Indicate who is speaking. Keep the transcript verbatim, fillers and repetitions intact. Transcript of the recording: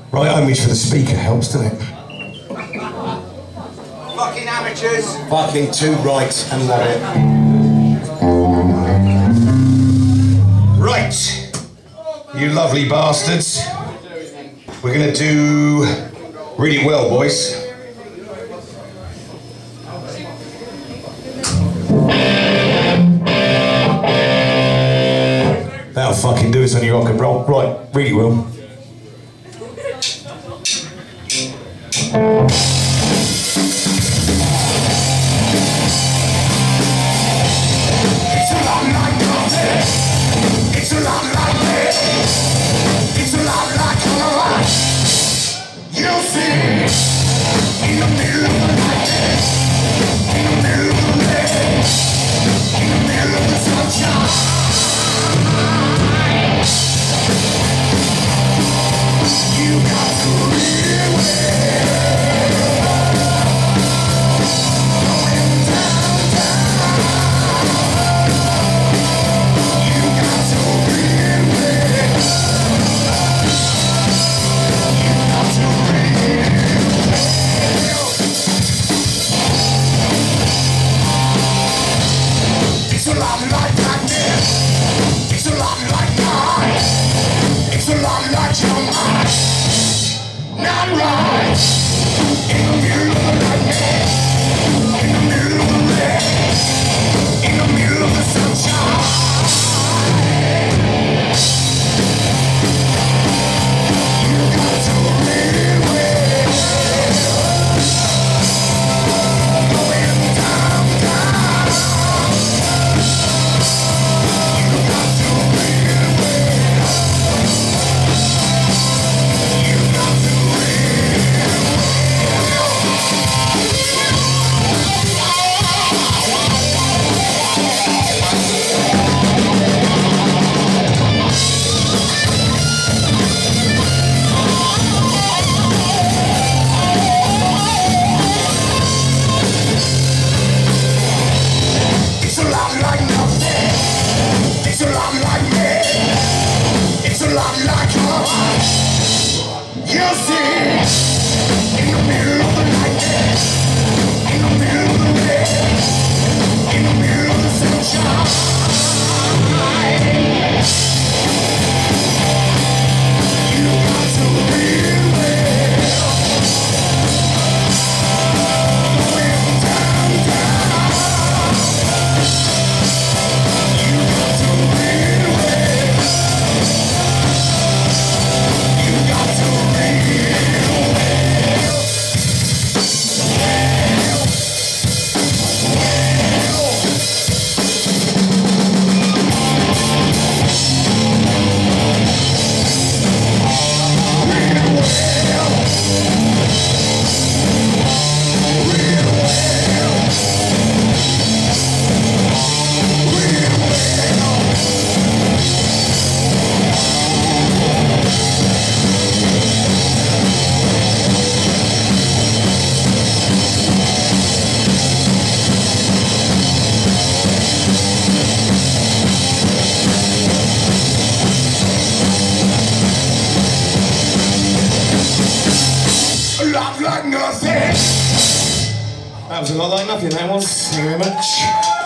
Speaker 1: Right homage for the speaker helps, doesn't it?
Speaker 2: Fucking amateurs.
Speaker 1: Fucking too right and love it. Right, you lovely bastards. We're gonna do really well, boys. That'll fucking do us on your rock and roll. Right, really well.
Speaker 3: It's a lot like nothing. It's a lot like this. It's a lot like a lot. You'll see in the middle of the night, in the middle of the day, in the middle of the sunshine. You got to live going downtown. You got to live You got to live It's a lot like blackness. It's a lot like night. It's a lot like your mind. Not right. In the middle of the nightmare. In the middle of the rain. In the middle of the sunshine. You got to live with going down, down. You got to live with You got to It's a lot like nothing. It's a lot like me. It's a lot like your heart. You'll see in the middle of the night, in the middle of the day, in the middle of the sunshine. You got to live well. Going down, down. You got to live well. You got to live well. A lot like nothing.
Speaker 1: That was a lot like nothing, that was. Thank you very much.